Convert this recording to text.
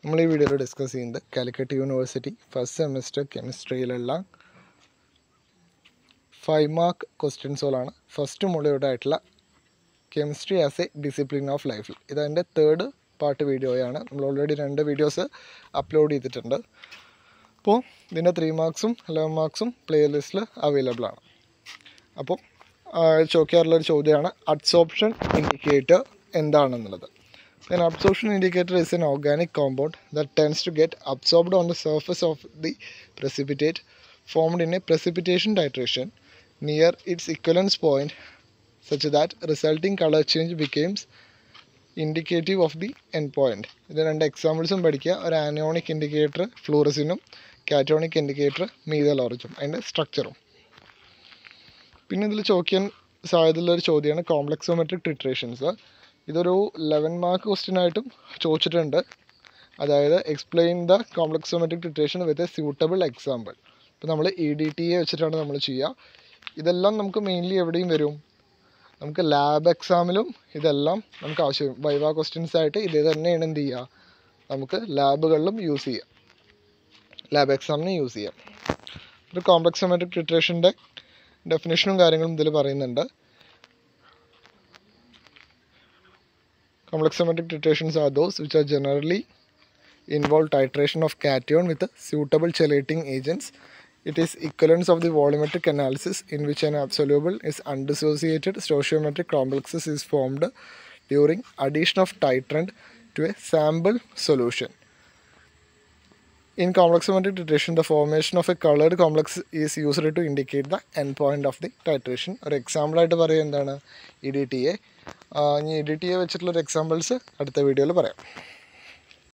നമ്മൾ ഈ വീഡിയോയിൽ ഡിസ്കസ് ചെയ്യുന്നത് കാലിക്കറ്റ് യൂണിവേഴ്സിറ്റി ഫസ്റ്റ് സെമിസ്റ്റർ കെമിസ്ട്രിയിലുള്ള 5 മാർക്ക് ക്വസ്റ്റ്യൻസുകളാണ്. ഫസ്റ്റ് മുകളിലോട്ട് ആയിട്ടുള്ള chemistry as a discipline of ലൈഫിൽ. ഇതെൻ്റെ തേർഡ് പാർട്ട് വീഡിയോയാണ്. നമ്മൾ ഓൾറെഡി 2 വീഡിയോസ് അപ്ലോഡ് ചെയ്തിട്ടുണ്ട്. അപ്പോൾ ഇതിൻ്റെ 3 മാർക്സും 11 മാർക്സും പ്ലേലിസ്റ്റിൽ അവൈലബിൾ ആണ്. അപ്പോൾ ചോദിക്കാറുള്ളൊരു ചോദ്യമാണ് അഡ്സോർപ്ഷൻ ഇൻഡിക്കേറ്റർ എന്താണെന്നുള്ളത്. An absorption indicator is an organic compound that tends to get absorbed on the surface of the precipitate formed in a precipitation titration near its equivalence point such that resulting color change becomes indicative of the endpoint. ഇതിന് 2 എക്സാമ്പിൾസും പഠിക്കുക. ഒരു anionic indicator ഫ്ലൂറസിനും cationic indicator മീതലോറച്ചും അതിൻ്റെ സ്ട്രക്ചറും. പിന്നെ ഇതിൽ ചോദിക്കാൻ സാധ്യതയുള്ളൊരു ചോദ്യമാണ് കോംപ്ലക്സോമെട്രിക് ടിട്രേഷൻസ്. ഇതൊരു 11 മാർക്ക് ക്വസ്റ്റ്യൻ ആയിട്ടും ചോദിച്ചിട്ടുണ്ട്. അതായത് explain the complexometric titration with a suitable example. ഇപ്പോൾ നമ്മൾ EDTA വെച്ചിട്ടാണ് നമ്മൾ ചെയ്യുക. ഇതെല്ലാം നമുക്ക് മെയിൻലി എവിടെയും വരും, നമുക്ക് ലാബ് എക്സാമിലും ഇതെല്ലാം നമുക്ക് ആവശ്യം വരും. വൈവ ക്വസ്റ്റ്യൻസ് ആയിട്ട് ഇത് തന്നെയാണ് എന്ത് ചെയ്യുക, നമുക്ക് ലാബുകളിലും യൂസ് ചെയ്യാം, ലാബ് എക്സാമിന് യൂസ് ചെയ്യാം. ഒരു കോംപ്ലക്സോമെട്രിക് ടിട്രേഷൻ്റെ ഡെഫിനേഷനും കാര്യങ്ങളും ഇതിൽ പറയുന്നുണ്ട്. Complexometric titrations are those which are generally involve titration of cation with suitable chelating agents. It is equivalence of the volumetric analysis in which an absolute is undissociated stoichiometric complexes is formed during addition of titrant to a sample solution. In complexometric titration, the formation of a colored complex is used to indicate the endpoint of the titration. ഒരു എക്സാമ്പിളായിട്ട് പറയുക എന്താണ് EDTA. ഇനി EDTA വെച്ചിട്ടുള്ളൊരു examples അടുത്ത വീഡിയോയിൽ പറയാം.